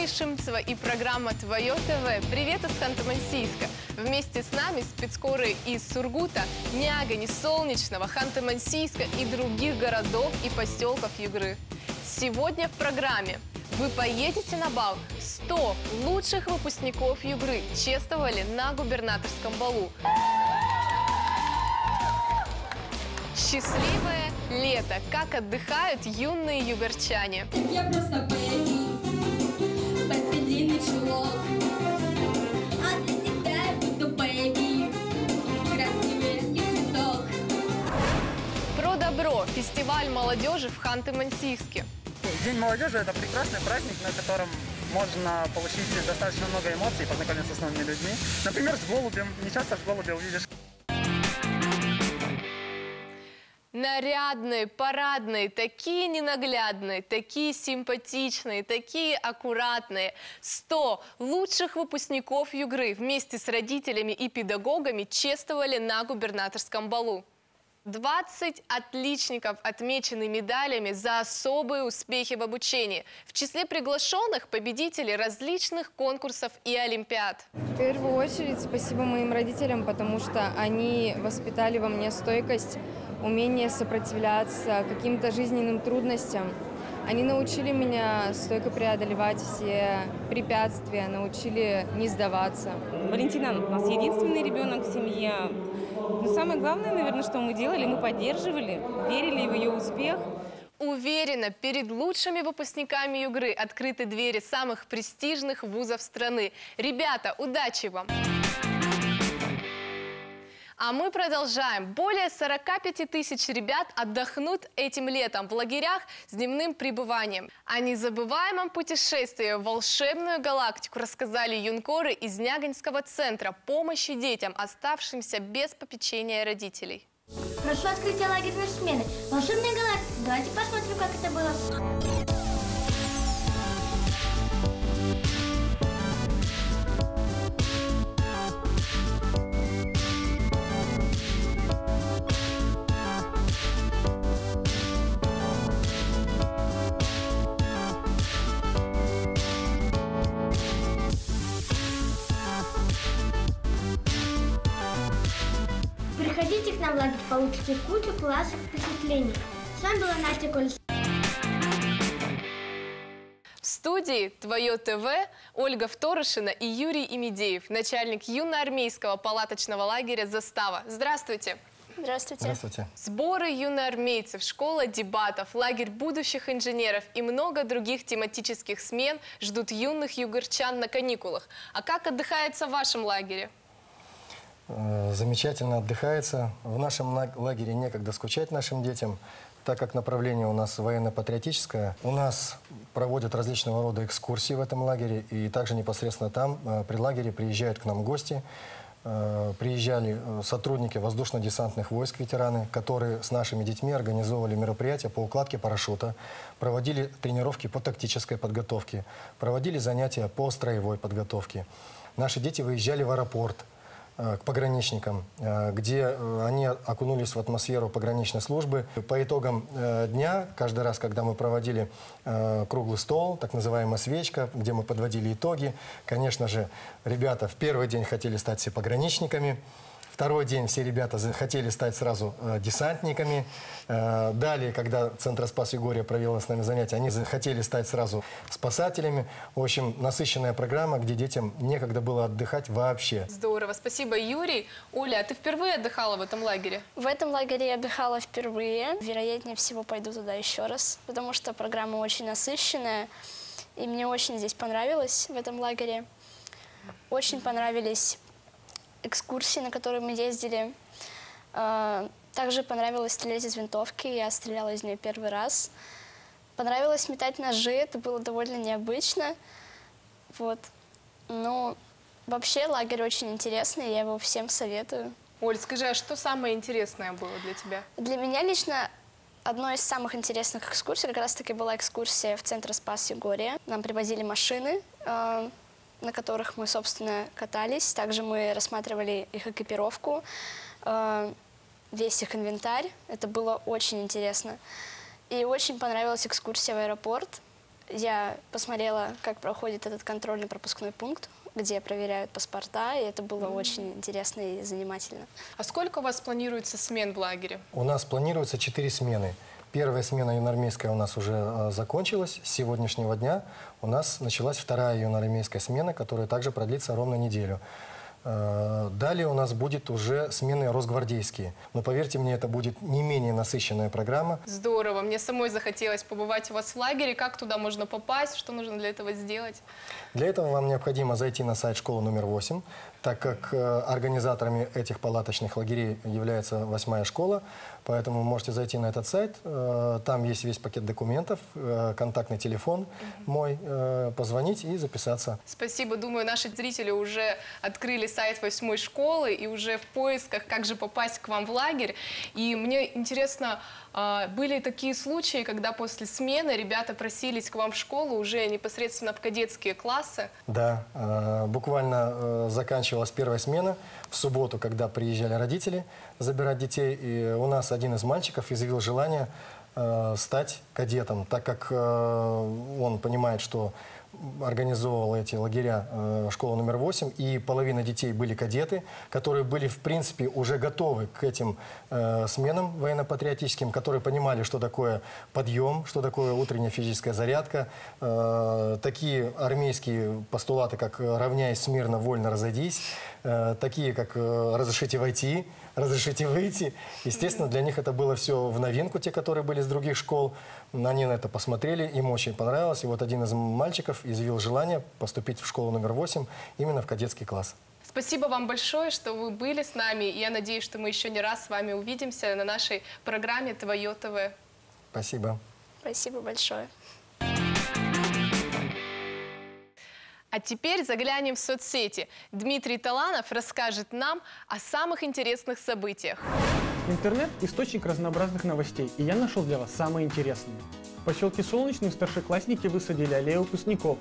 Евгений Шимцева и программа «Твое ТВ». Привет из Ханты-Мансийска. Вместе с нами спецскоры из Сургута, Нягани, Солнечного, Ханты-Мансийска и других городов и поселков Югры. Сегодня в программе вы поедете на бал. 100 лучших выпускников Югры чествовали на губернаторском балу. Счастливое лето. Как отдыхают юные югорчане. Я просто поеду под длинный чулок. А для тебя я буду, бэйби, красивый цветок. Про добро. Фестиваль молодежи в Ханты-Мансийске. День молодежи – это прекрасный праздник, на котором можно получить достаточно много эмоций, познакомиться с новыми людьми. Например, с голубем. Не часто голубя увидишь. Нарядные, парадные, такие ненаглядные, такие симпатичные, такие аккуратные. 100 лучших выпускников Югры вместе с родителями и педагогами чествовали на губернаторском балу. 20 отличников отмечены медалями за особые успехи в обучении. В числе приглашенных победители различных конкурсов и олимпиад. В первую очередь спасибо моим родителям, потому что они воспитали во мне стойкость, умение сопротивляться каким-то жизненным трудностям. Они научили меня стойко преодолевать все препятствия, научили не сдаваться. Валентина у нас единственный ребенок в семье. Но самое главное, наверное, что мы делали, мы поддерживали, верили в ее успех. Уверена, перед лучшими выпускниками Югры открыты двери самых престижных вузов страны. Ребята, удачи вам! А мы продолжаем. Более 45 тысяч ребят отдохнут этим летом в лагерях с дневным пребыванием. О незабываемом путешествии в волшебную галактику рассказали юнкоры из Нягинского центра помощи детям, оставшимся без попечения родителей. Прошу открытия лагерной смены. Волшебная галактика. Давайте посмотрим, как это было. Приходите к нам в лагерь, получите кучу классных впечатлений. С вами была Настя Колесова. В студии «Твое ТВ» Ольга Вторышина и Юрий Имидеев, начальник юноармейского палаточного лагеря «Застава». Здравствуйте! Здравствуйте. Здравствуйте. Сборы юноармейцев, школа дебатов, лагерь будущих инженеров и много других тематических смен ждут юных югорчан на каникулах. А как отдыхается в вашем лагере? Замечательно отдыхается. В нашем лагере некогда скучать нашим детям, так как направление у нас военно-патриотическое. У нас проводят различного рода экскурсии в этом лагере, и также непосредственно там, при лагере, приезжают к нам гости. Приезжали сотрудники воздушно-десантных войск, ветераны, которые с нашими детьми организовывали мероприятия по укладке парашюта, проводили тренировки по тактической подготовке, проводили занятия по строевой подготовке. Наши дети выезжали в аэропорт к пограничникам, где они окунулись в атмосферу пограничной службы. По итогам дня, каждый раз, когда мы проводили круглый стол, так называемая свечка, где мы подводили итоги, конечно же, ребята в первый день хотели стать все пограничниками, второй день все ребята хотели стать сразу десантниками. Далее, когда Центр Спас-Югория провела с нами занятия, они захотели стать сразу спасателями. В общем, насыщенная программа, где детям некогда было отдыхать вообще. Здорово. Спасибо, Юрий. Оля, а ты впервые отдыхала в этом лагере? В этом лагере я отдыхала впервые. Вероятнее всего, пойду туда еще раз, потому что программа очень насыщенная. И мне очень здесь понравилось в этом лагере. Очень понравились экскурсии, на которые мы ездили. Также понравилось стрелять из винтовки. Я стреляла из нее первый раз. Понравилось метать ножи. Это было довольно необычно. Вот. Ну, вообще лагерь очень интересный. Я его всем советую. Оль, скажи, а что самое интересное было для тебя? Для меня лично одной из самых интересных экскурсий как раз-таки была экскурсия в Центр Спас-Югория. Нам привозили машины, на которых мы, собственно, катались. Также мы рассматривали их экипировку, весь их инвентарь. Это было очень интересно. И очень понравилась экскурсия в аэропорт. Я посмотрела, как проходит этот контрольно-пропускной пункт, где проверяют паспорта, и это было очень интересно и занимательно. А сколько у вас планируется смен в лагере? У нас планируется 4 смены. Первая смена юноармейская у нас уже закончилась. С сегодняшнего дня у нас началась вторая юноармейская смена, которая также продлится ровно неделю. Далее у нас будет уже смены росгвардейские. Но поверьте мне, это будет не менее насыщенная программа. Здорово. Мне самой захотелось побывать у вас в лагере. Как туда можно попасть? Что нужно для этого сделать? Для этого вам необходимо зайти на сайт школы номер 8, так как организаторами этих палаточных лагерей является 8-я школа. Поэтому можете зайти на этот сайт. Там есть весь пакет документов, контактный телефон мой, позвонить и записаться. Спасибо. Думаю, наши зрители уже открыли сайт 8-й школы и уже в поисках, как же попасть к вам в лагерь. И мне интересно, были такие случаи, когда после смены ребята просились к вам в школу уже непосредственно в кадетские классы? Да, буквально заканчивалась первая смена в субботу, когда приезжали родители забирать детей. И у нас один из мальчиков изъявил желание стать кадетом, так как он понимает, что организовывал эти лагеря школа номер 8, и половина детей были кадеты, которые были, в принципе, уже готовы к этим сменам военно-патриотическим, которые понимали, что такое подъем, что такое утренняя физическая зарядка, такие армейские постулаты, как «равняясь смирно, вольно разойдись», такие, как «разрешите войти», «разрешите выйти». Естественно, для них это было все в новинку, те, которые были с других школ. Они на это посмотрели, им очень понравилось. И вот один из мальчиков изъявил желание поступить в школу номер 8 именно в кадетский класс. Спасибо вам большое, что вы были с нами. И я надеюсь, что мы еще не раз с вами увидимся на нашей программе «Твое ТВ». Спасибо. Спасибо большое. А теперь заглянем в соцсети. Дмитрий Таланов расскажет нам о самых интересных событиях. Интернет – источник разнообразных новостей, и я нашел для вас самые интересные. В поселке Солнечный старшеклассники высадили аллею выпускников.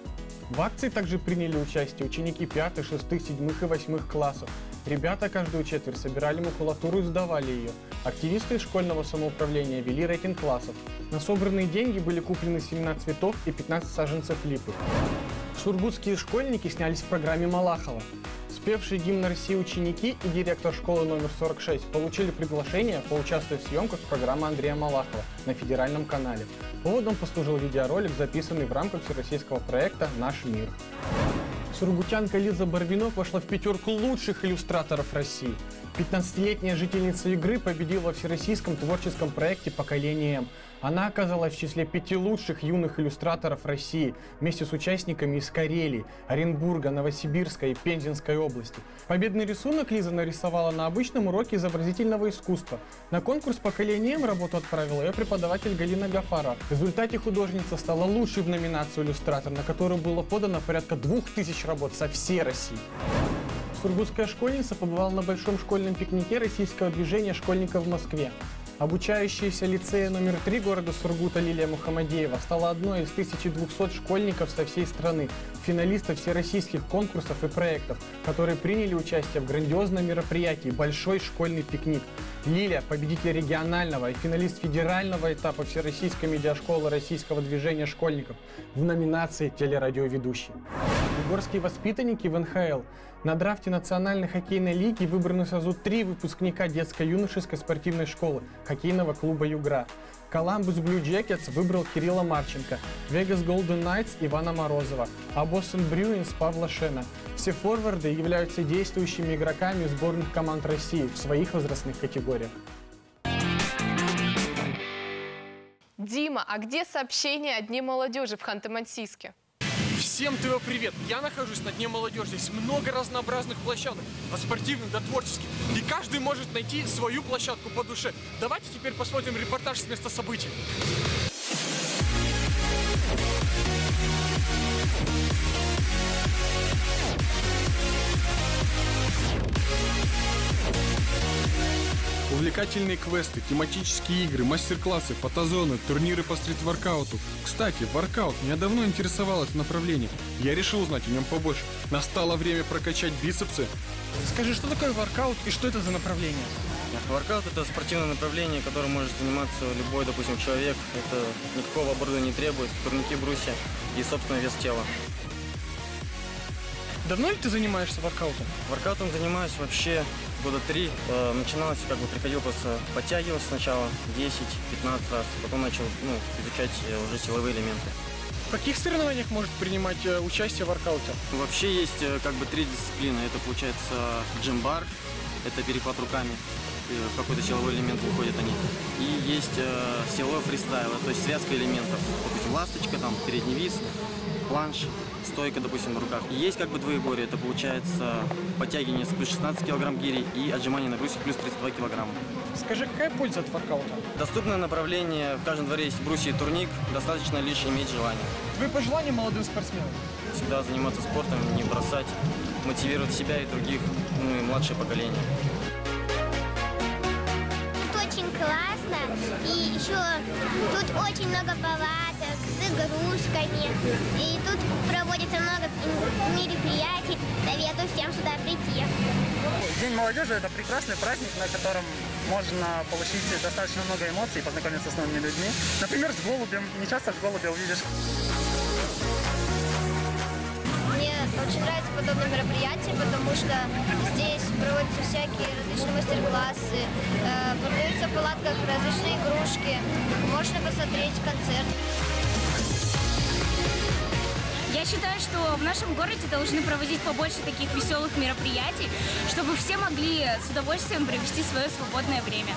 В акции также приняли участие ученики 5, 6, 7 и 8 классов. Ребята каждую четверть собирали макулатуру и сдавали ее. Активисты из школьного самоуправления вели рейтинг классов. На собранные деньги были куплены семена цветов и 15 саженцев липы. Сургутские школьники снялись в программе Малахова. Спевшие гимн России ученики и директор школы номер 46 получили приглашение поучаствовать в съемках программы Андрея Малахова на федеральном канале. Поводом послужил видеоролик, записанный в рамках всероссийского проекта «Наш мир». Сургутянка Лиза Барвинок вошла в 5 лучших иллюстраторов России. 15-летняя жительница Игры победила во всероссийском творческом проекте «Поколение М». Она оказалась в числе 5 лучших юных иллюстраторов России вместе с участниками из Карелии, Оренбурга, Новосибирска и Пензенской области. Победный рисунок Лиза нарисовала на обычном уроке изобразительного искусства. На конкурс «Поколение М» работу отправила ее преподаватель Галина Гафарова. В результате художница стала лучшей в номинацию «Иллюстратор», на которую было подано порядка 2000 работ со всей России. Сургутская школьница побывала на большом школьном пикнике российского движения школьников в Москве. Обучающаяся лицея номер 3 города Сургута Лилия Мухамадеева стала одной из 1200 школьников со всей страны, финалистов всероссийских конкурсов и проектов, которые приняли участие в грандиозном мероприятии «Большой школьный пикник». Лилия – победитель регионального и финалист федерального этапа Всероссийской медиашколы российского движения школьников в номинации «Телерадиоведущий». Горские воспитанники в НХЛ. На драфте Национальной хоккейной лиги выбраны сразу 3 выпускника детско-юношеской спортивной школы хоккейного клуба «Югра». Коламбус Блю Джекетс выбрал Кирилла Марченко, Вегас Голден Найтс Ивана Морозова, а Бостон Брюинс Павла Шена. Все форварды являются действующими игроками сборных команд России в своих возрастных категориях. Дима, а где сообщение о Дне молодежи в Ханты-Мансийске? Всем ТВ привет! Я нахожусь на Дне молодежи. Здесь много разнообразных площадок, от спортивных до творческих. И каждый может найти свою площадку по душе. Давайте теперь посмотрим репортаж с места событий. развлекательные квесты, тематические игры, мастер-классы, фотозоны, турниры по стрит-воркауту. Кстати, воркаут. Меня давно интересовало это направление. Я решил узнать о нем побольше. Настало время прокачать бицепсы. Скажи, что такое воркаут и что это за направление? Воркаут – это спортивное направление, которым может заниматься любой, допустим, человек. Это никакого оборудования не требует, турники, брусья и, собственно, вес тела. Давно ли ты занимаешься воркаутом? Воркаутом занимаюсь вообще года 3. Начиналось, приходил просто подтягиваться сначала 10-15 раз, потом начал изучать уже силовые элементы. В каких соревнованиях может принимать участие в воркауте? Вообще есть 3 дисциплины. Это получается джимбар, это перехват руками, в какой-то силовой элемент выходят они. И есть силовой фристайл, то есть связка элементов. Допустим, ласточка, передний вис, планш, стойка, допустим, на руках. И есть двоеборье, это получается подтягивание с плюс 16 кг гири и отжимание на брусьях плюс 32 кг. Скажи, какая польза от воркаута? Доступное направление, в каждом дворе есть брусья и турник, достаточно лишь иметь желание. Твои пожелания молодым спортсменам? Всегда заниматься спортом, не бросать, мотивировать себя и других, и младшее поколение. Тут очень классно, и еще тут очень много палаток с игрушками, и тут проводится много мероприятий, советую всем сюда прийти. День молодежи – это прекрасный праздник, на котором можно получить достаточно много эмоций и познакомиться с новыми людьми. Например, с голубем. Не часто голубя увидишь. Мне очень нравятся подобные мероприятия, потому что здесь проводятся всякие различные мастер-классы, продаются в палатках различные игрушки, можно посмотреть концерт. Я считаю, что в нашем городе должны проводить побольше таких веселых мероприятий, чтобы все могли с удовольствием провести свое свободное время.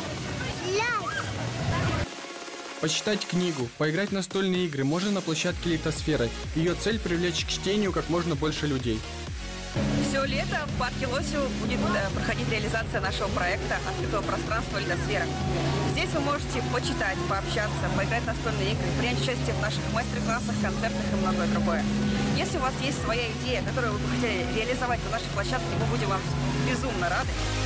Почитать книгу, поиграть в настольные игры можно на площадке «Литосфера». Ее цель – привлечь к чтению как можно больше людей. Все лето в парке Лосева будет проходить реализация нашего проекта «Открытого пространства Литосфера». Здесь вы можете почитать, пообщаться, поиграть в настольные игры, принять участие в наших мастер-классах, концертах и многое другое. Если у вас есть своя идея, которую вы бы хотели реализовать на нашей площадке, мы будем вам безумно рады.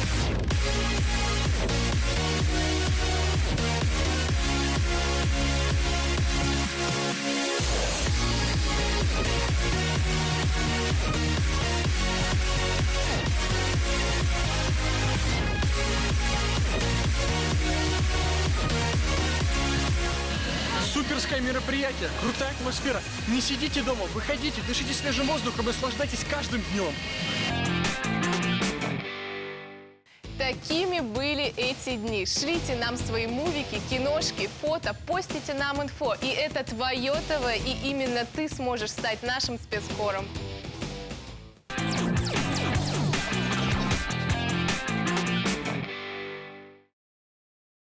Суперское мероприятие, крутая атмосфера. Не сидите дома, выходите, дышите свежим воздухом и наслаждайтесь каждым днем. Такими были эти дни. Шлите нам свои мувики, киношки, фото, постите нам инфо. И это твое ТВ, и именно ты сможешь стать нашим спецскором.